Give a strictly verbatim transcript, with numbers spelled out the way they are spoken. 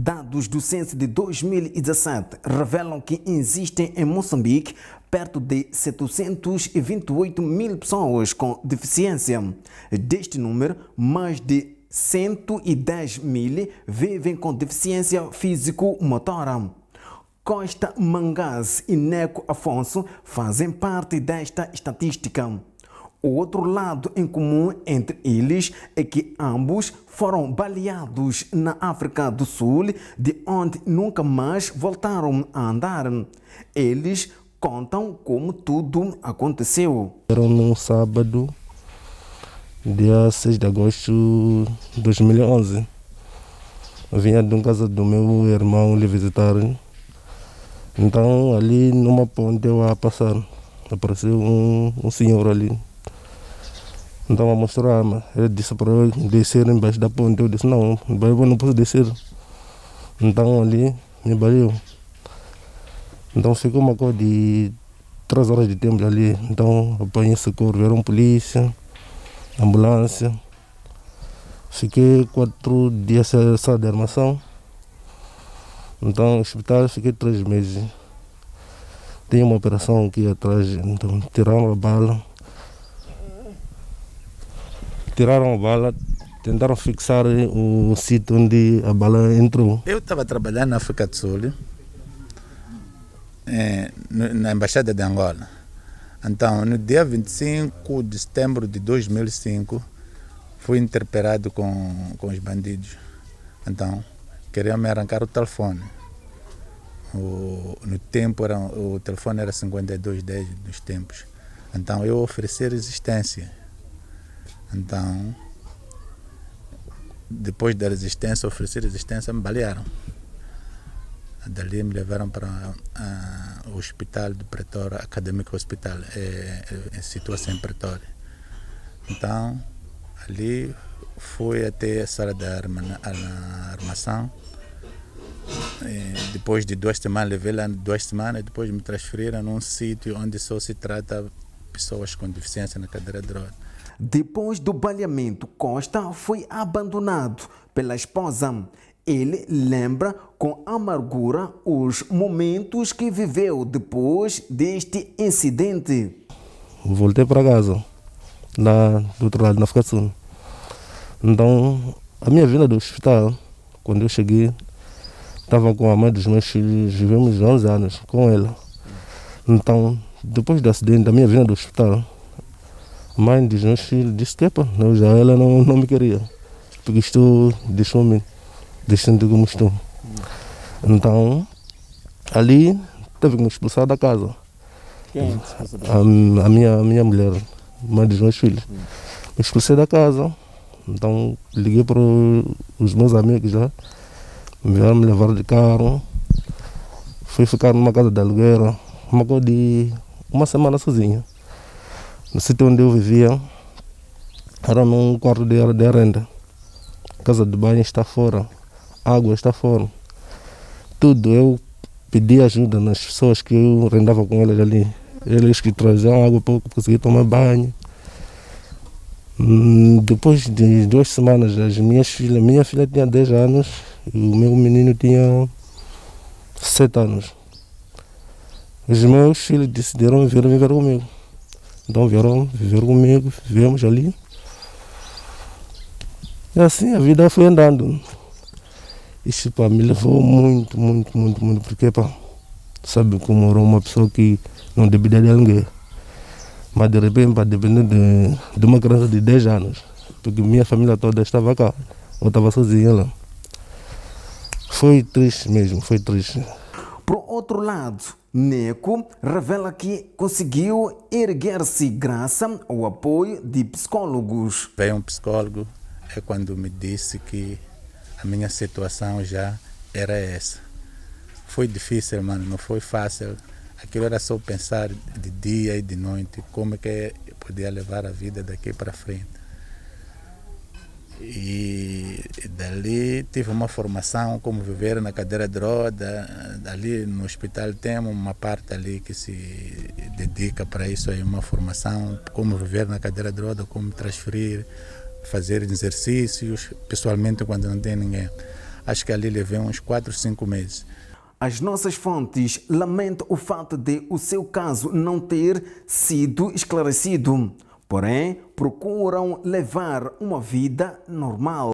Dados do censo de dois mil e dezessete revelam que existem em Moçambique perto de setecentos e vinte e oito mil pessoas com deficiência. Deste número, mais de cento e dez mil vivem com deficiência físico-motora. Costa Mangás e Neco Afonso fazem parte desta estatística. O outro lado em comum entre eles é que ambos foram baleados na África do Sul, de onde nunca mais voltaram a andar. Eles contam como tudo aconteceu. Era num sábado, dia seis de agosto de dois mil e onze. Eu vinha de uma casa do meu irmão lhe visitar. Então, ali numa ponte eu a passar, apareceu um, um senhor ali. Então a mostrar, ele disse para eu descer embaixo da ponte. Eu disse, não, eu não posso descer. Então ali me baleou. Então ficou uma coisa de três horas de tempo ali. Então apanhei socorro, vieram polícia, ambulância. Fiquei quatro dias sem sala de armação. Então no hospital fiquei três meses. Tinha uma operação aqui atrás, então tiraram a bala. Tiraram a bala, tentaram fixar o sítio onde a bala entrou. Eu estava trabalhando na África do Sul, é, na Embaixada de Angola. Então, no dia vinte e cinco de setembro de dois mil e cinco, fui interpelado com, com os bandidos. Então, queriam me arrancar o telefone. O, no tempo, era, o telefone era cinquenta e dois dez dos tempos. Então, eu ofereci resistência. Então, depois da resistência, oferecer resistência, me balearam. Dali me levaram para uh, o hospital do Pretório, Acadêmico Hospital, é, é, situa-se em Pretório. Então, ali fui até a sala da arma, a armação. E depois de duas semanas, levei lá duas semanas, depois me transferiram num sítio onde só se trata pessoas com deficiência na cadeira de rodas. Depois do baleamento, Costa foi abandonado pela esposa. Ele lembra com amargura os momentos que viveu depois deste incidente. Voltei para casa, lá do outro lado, na África do Sul. Então, a minha vida do hospital, quando eu cheguei, estava com a mãe dos meus filhos, vivemos onze anos com ela. Então, depois do acidente, a minha vida do hospital, a mãe dos meus filhos disse que epa, não, já ela não, não me queria, porque estou, deixou-me, deixando como estou. Então, ali teve que me expulsar da casa. Quem? A, a, minha, a minha mulher, mãe dos meus filhos. Hum. Me expulsei da casa, então liguei para os meus amigos já, vieram me levar de carro, fui ficar numa casa de aluguel, uma coisa de uma semana sozinho. No sítio onde eu vivia, era num quarto de, de renda. A casa de banho está fora, a água está fora. Tudo, eu pedi ajuda nas pessoas que eu rendava com eles ali. Eles que traziam água para eu conseguir tomar banho. Depois de duas semanas, as minhas filhas, minha filha tinha dez anos e o meu menino tinha sete anos. Os meus filhos decidiram vir viver comigo. Então vieram viver comigo, vivemos ali. E assim a vida foi andando. Isso pá, me levou muito, muito, muito, muito, porque pá, sabe como era uma pessoa que não dependia de ninguém. Mas de repente, pá, depender de, de uma criança de dez anos, porque minha família toda estava cá, eu estava sozinha lá. Foi triste mesmo, foi triste. Por outro lado, Neco revela que conseguiu erguer-se graças ao apoio de psicólogos. Veio um psicólogo, é quando me disse que a minha situação já era essa. Foi difícil, mano, não foi fácil. Aquilo era só pensar de dia e de noite, como é que eu podia levar a vida daqui para frente. E dali tive uma formação como viver na cadeira de roda. Ali no hospital tem uma parte ali que se dedica para isso aí, uma formação como viver na cadeira de roda, como transferir, fazer exercícios, pessoalmente quando não tem ninguém. Acho que ali levei uns quatro, cinco meses. As nossas fontes lamentam o fato de o seu caso não ter sido esclarecido, porém procuram levar uma vida normal.